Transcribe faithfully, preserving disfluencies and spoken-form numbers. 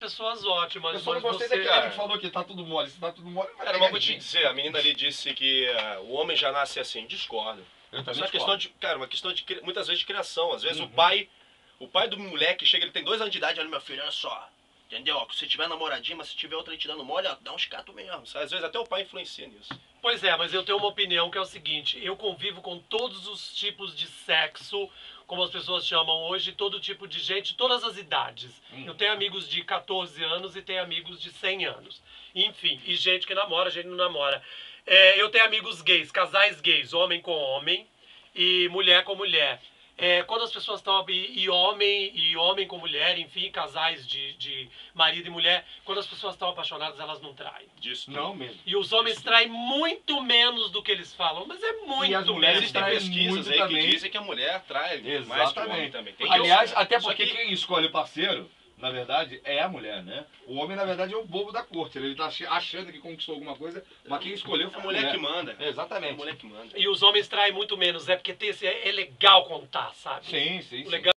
pessoas ótimas. Eu só não mas gostei você... daquele que falou que tá tudo mole. Se tá tudo mole, vai Cara, pegar mas vou te ninguém. dizer, a menina ali disse que uh, o homem já nasce assim. Discordo. Eu Isso também é uma questão discordo. de, cara, uma questão de, cri- muitas vezes, de criação. Às vezes Uhum. o pai, o pai do moleque chega, ele tem dois anos de idade, olha, meu filho, olha só. Entendeu? Ó, se tiver namoradinha, mas se tiver outra aí te dando mole, ó, dá uns catos mesmo. Às vezes até o pai influencia nisso. Pois é, mas eu tenho uma opinião que é o seguinte, eu convivo com todos os tipos de sexo, como as pessoas chamam hoje, todo tipo de gente, todas as idades. Hum. Eu tenho amigos de quatorze anos e tenho amigos de cem anos. Enfim, e gente que namora, gente que não namora. É, eu tenho amigos gays, casais gays, homem com homem e mulher com mulher. É, quando as pessoas estão e, e homem e homem com mulher, enfim, casais de, de marido e mulher, quando as pessoas estão apaixonadas, elas não traem. Disso. Não mesmo. E os homens traem muito menos do que eles falam, mas é muito E as mulheres menos. Existem traem pesquisas muito aí também. que dizem que a mulher trai mais que o homem Exatamente. também. Tem Aliás, isso, né? até Só porque que- quem escolhe o parceiro, na verdade, é a mulher, né? O homem, na verdade, é o bobo da corte. Ele tá ach- achando que conquistou alguma coisa, mas quem escolheu É foi a a mulher mulher. que manda. É a Exatamente. mulher que manda. E os homens traem muito menos, é porque tem esse, é legal contar, sabe? Sim, sim, O sim. legal